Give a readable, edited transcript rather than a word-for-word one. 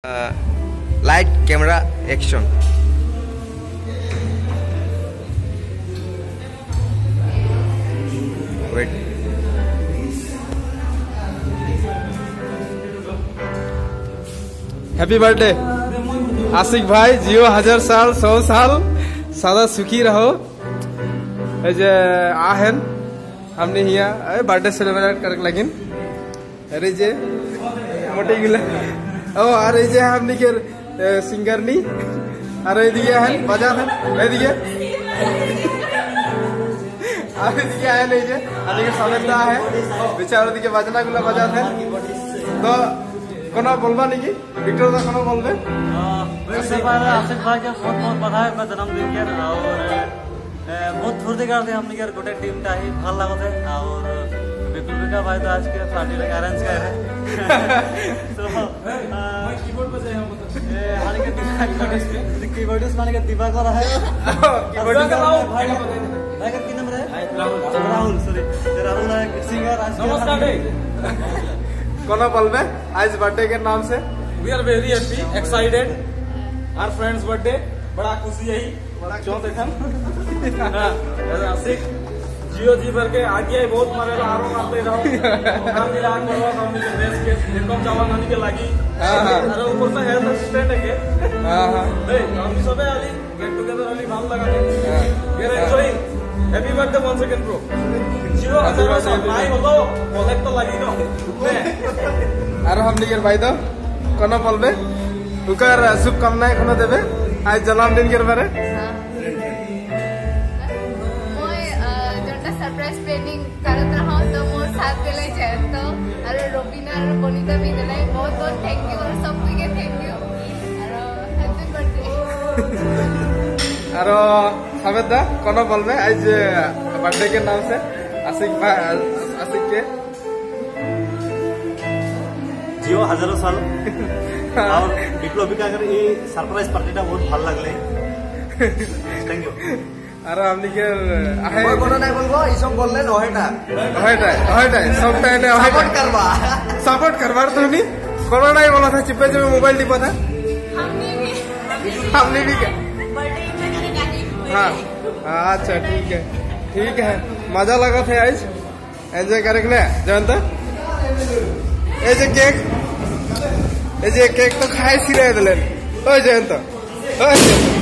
Light camera action. Wait. Happy birthday Ashiq भाई, जियो 1000 साल 100 साल सदा सुखी रहो। आहन हमने हिया बर्थडे सेलिब्रेट कर लगिन। अरे जे मोटे गिला ओ अरे जे हमने के सिंगर नी अरे दिया है बजा है ए दिया अरे दिया है नहीं जे अरे के समझता है बेचारा दिके बजना गुला बजा है। तो कोना बोलबा नहीं की विक्टर दा कोना बोलबे। आसिफ भाई के बहुत बहुत बधाई अपना जन्मदिन के। और बहुत फुर्ती करते हमने यार गोटे टीम टा ही ভাল लागते। और विपुल भाई तो आज के पार्टी लगे अरेंज कर रहे तो कीबोर्ड पे जाए हम ये हाल के कीबोर्डिस्ट माने के दिवाकर है। कीबोर्डिस्ट भाई का भाई का की नाम है राहुल सॉरी राहुल है सिंगर। आज नमस्कार कोना बोलबे आज बर्थडे के नाम से। We are very happy excited our friends birthday. बड़ा खुशी है क्यों देखन आशिक जियो जी भर के आगे बहुत मारे आरो मारते रहो हम मिला करो हम के देश के इनकम चावा नानी के लागी। अरे ऊपर से हेल्थ असिस्टेंट है के ए हम सब आली गेट टुगेदर वाली भाव लगा के we are enjoying. Happy birthday once again bro. जियो 1000 साल भाई बोलो कलेक्ट तो लागी नो और हम निकर भाई तो कोना बोलबे उकर शुभकामनाएं कोना देबे आज जन्मदिन के बारे। सरप्राइज प्लानिंग करत रहो तो मोर साथ देले जाय तो अरे रोबिना और बोनिता भी देले बहुत बहुत थैंक यू और सब के थैंक यू और हैप्पी बर्थडे। और समेत दा कोना बोलबे आज बर्थडे के नाम से आशिक के जियो 1000 साल और विप्लविका कर ये सरप्राइज पार्टीटा बहुत ভাল লাগলে थैंक यू। और हमनी के आहे कोना नहीं बोलबो ई सब बोलले नहेटा सब टाइम सपोर्ट करवार तो नहीं कोना नहीं बोला था चिपे जो मोबाइल टिपा था हमने भी हाँ अच्छा ठीक है मजा लगा था आज एंजॉय करेंगे जानता। ये केक तो खाए सिरे दिले ओ जानता।